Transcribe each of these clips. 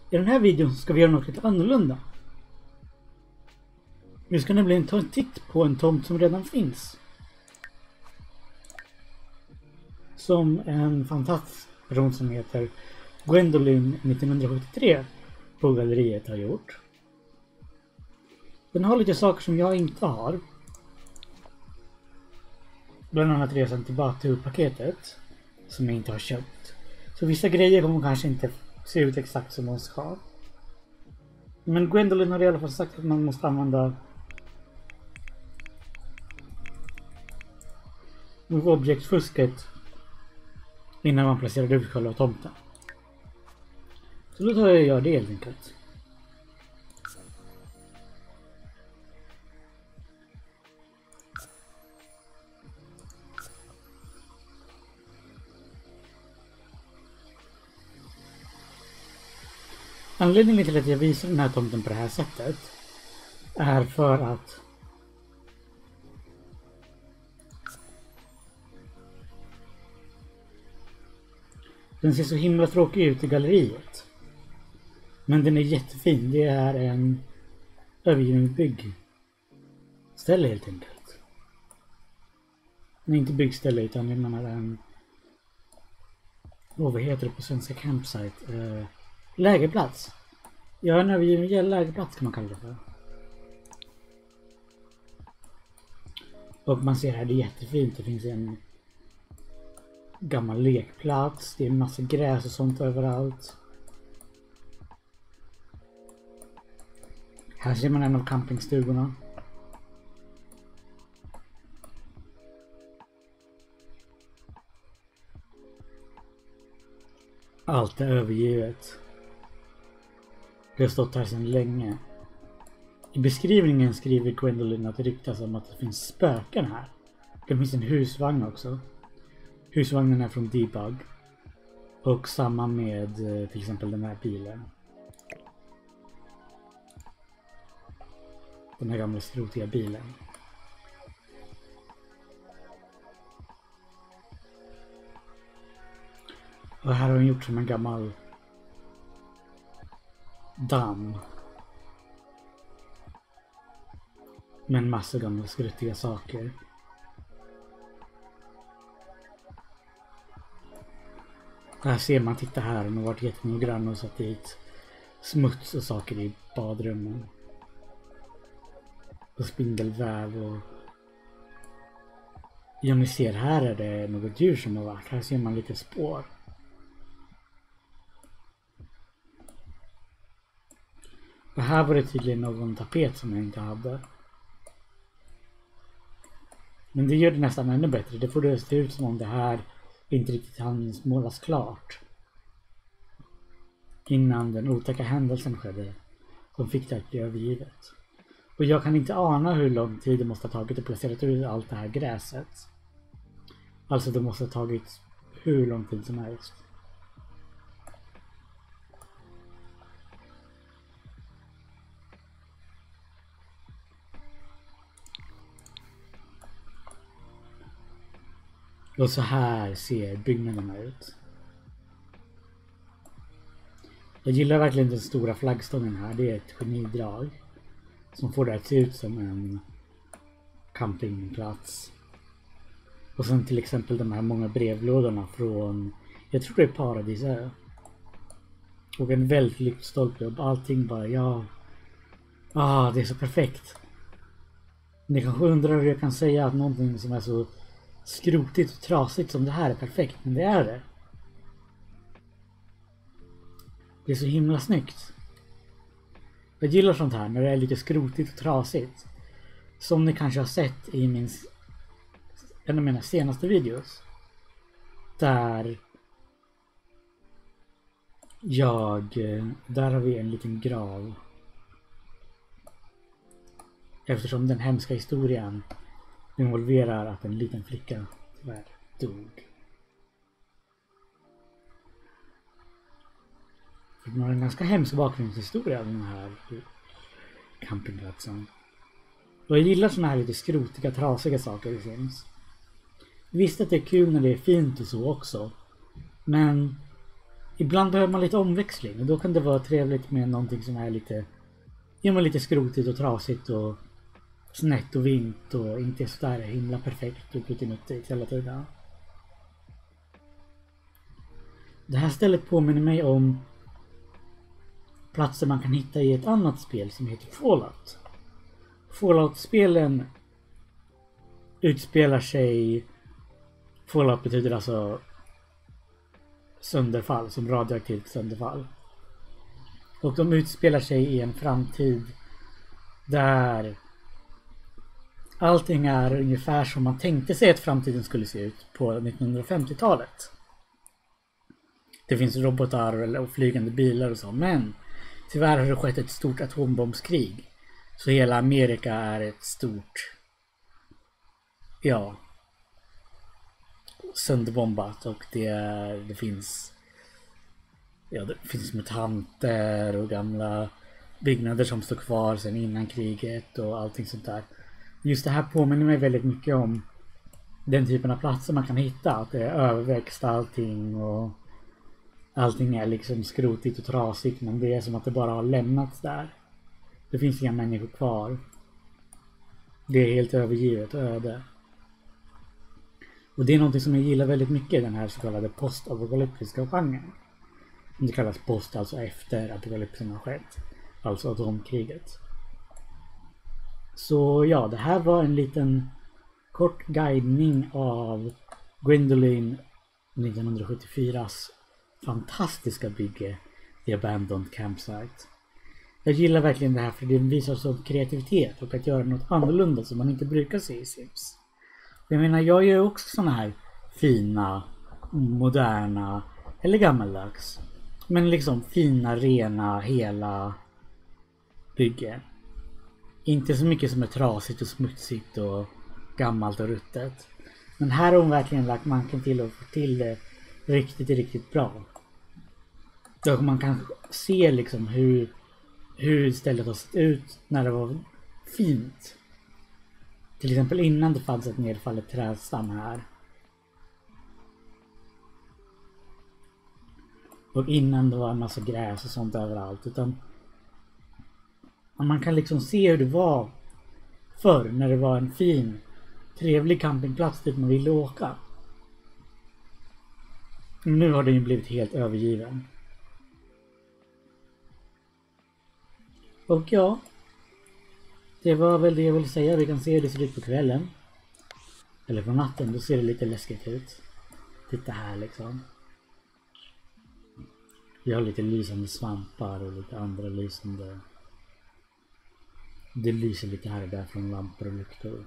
I den här videon ska vi göra något lite annorlunda. Vi ska nämligen ta en titt på en tomt som redan finns. Som en fantastisk person som heter Gwendolyn 1973 på galleriet har gjort. Den har lite saker som jag inte har. Bland annat resan tillbaka till paketet som jag inte har köpt. Så vissa grejer kommer kanske inte se ut exakt som de ska. Men Gwendolyn har i alla fall sagt att man måste använda objektfusket innan man placerar ut själva tomten. Så då tar jag och gör det helt enkelt. Anledningen till att jag visar den här tomten på det här sättet är för att den ser så himla tråkig ut i galleriet. Men den är jättefin. Det är en övergiven byggställe helt enkelt. Nej, inte byggställe utan jag menar en... vad heter det på svenska campsite? Lägerplats. Ja, en övergiven lägerplats kan man kalla det för. Och man ser här, det är jättefint. Det finns en gammal lekplats. Det är en massa gräs och sånt överallt. Här ser man en av campingstugorna. Allt är övergivet. Det har stått här sedan länge. I beskrivningen skriver Gwendolyn att det ryktas om att det finns spöken här. Det finns en husvagn också. Husvagnen är från Debug. Och samma med till exempel den här bilen. Den här gamla skrotiga bilen. Och här har den gjort som en gammal damm. Med en massa gamla skruttiga saker. Här ser man, titta här, den har varit jättenoggrann och satt dit smuts och saker i badrummen. Och spindelväv och... ja, ni ser, här är det något djur som har varit. Här ser man lite spår. Och här var det tydligen någon tapet som jag inte hade. Men det gör det nästan ännu bättre. Det får det se ut som om det här inte riktigt hann målas klart. Innan den otäcka händelsen skedde. Som fick det att bli övergivet. Och jag kan inte ana hur lång tid det måste ha tagit att placera ut allt det här gräset. Alltså det måste ha tagit hur lång tid som helst. Och så här ser byggnaderna ut. Jag gillar verkligen den stora flaggstången här. Det är ett genidrag. Som får det att se ut som en campingplats. Och sen till exempel de här många brevlådorna från, jag tror det är Paradisö. Och en väldigt lyktstolpe och allting bara, ja. Det är så perfekt. Ni kanske undrar hur jag kan säga att någonting som är så skrotigt och trasigt som det här är perfekt, men det är det. Det är så himla snyggt. Jag gillar sånt här när det är lite skrotigt och trasigt. Som ni kanske har sett i en av mina senaste videos. Där har vi en liten grav. Eftersom den hemska historien involverar att en liten flicka tyvärr dog. För den har en ganska hemsk bakgrundshistoria, den här campingplatsen. Och jag gillar såna här lite skrotiga, trasiga saker det finns. Visst att det är kul när det är fint och så också. Men ibland behöver man lite omväxling och då kan det vara trevligt med någonting som är lite, lite skrotigt och trasigt och snett och vint och inte så där himla perfekt och puttinuttigt hela tiden. Det här stället påminner mig om platser man kan hitta i ett annat spel som heter Fallout. Fallout-spelen utspelar sig... Fallout betyder alltså sönderfall, som radioaktivt sönderfall. Och de utspelar sig i en framtid där allting är ungefär som man tänkte sig att framtiden skulle se ut på 1950-talet. Det finns robotar och flygande bilar och så, men tyvärr har det skett ett stort atombombskrig. Så hela Amerika är ett stort, sönderbombat och det finns mutanter och gamla byggnader som står kvar sedan innan kriget och allting sånt där. Just det här påminner mig väldigt mycket om den typen av platser man kan hitta, att det är överväxt allting och allting är liksom skrotigt och trasigt, men det är som att det bara har lämnats där. Det finns inga människor kvar. Det är helt övergivet och öde. Och det är något som jag gillar väldigt mycket, den här så kallade postapokalyptiska genren. Det kallas post, alltså efter apokalypsen har skett. Alltså atomkriget. Så ja, det här var en liten kort guidning av Gwendoline 1974s fantastiska bygge The Abandoned Campsite. Jag gillar verkligen det här för det visar sån kreativitet och att göra något annorlunda som man inte brukar se i Sims. Jag menar, jag gör också såna här fina, moderna eller gammaldags, men liksom fina, rena, hela byggen. Inte så mycket som är trasigt och smutsigt och gammalt och ruttet. Men här har hon verkligen lagt manken till och få till det riktigt bra. Då man kan se liksom hur stället har sett ut när det var fint. Till exempel innan det fanns ett nedfallet trädstam här. Och innan det var en massa gräs och sånt överallt. Utan man kan liksom se hur det var förr när det var en fin, trevlig campingplats dit man ville åka. Nu har den ju blivit helt övergiven. Och ja, det var väl det jag ville säga. Vi kan se hur det ser ut på kvällen. Eller på natten, då ser det lite läskigt ut. Titta här liksom. Vi har lite lysande svampar och lite andra lysande. Det lyser lite här och där från lampor och lyktor.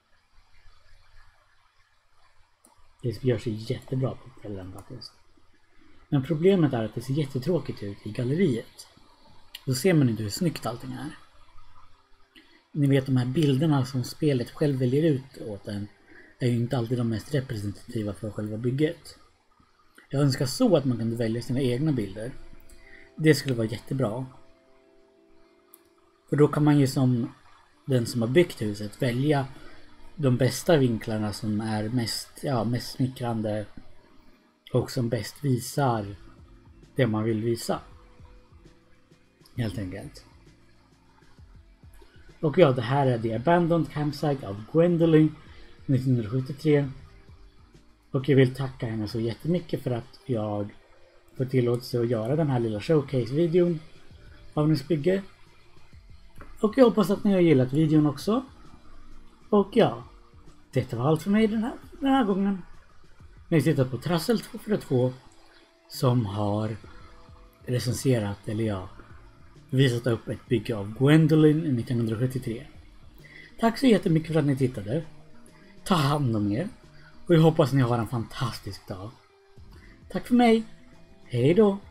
Det gör sig jättebra på kvällen faktiskt. Men problemet är att det ser jättetråkigt ut i galleriet. Då ser man inte hur snyggt allting är. Ni vet, de här bilderna som spelet själv väljer ut åt en är ju inte alltid de mest representativa för själva bygget. Jag önskar så att man kunde välja sina egna bilder. Det skulle vara jättebra. För då kan man ju som den som har byggt huset välja de bästa vinklarna som är mest smickrande och som bäst visar det man vill visa. Helt enkelt. Och ja, det här är The Abandoned Campsite av Gwendoline 1973. Och jag vill tacka henne så jättemycket för att jag får tillåtelse att göra den här lilla showcase-videon av hennes bygge. Och jag hoppas att ni har gillat videon också. Och ja, detta var allt för mig den här gången. Ni tittar på Trassel 242 som har recenserat, eller visat upp ett bygge av Gwendoline 1973. Tack så jättemycket för att ni tittade. Ta hand om er. Och jag hoppas ni har en fantastisk dag. Tack för mig. Hej då.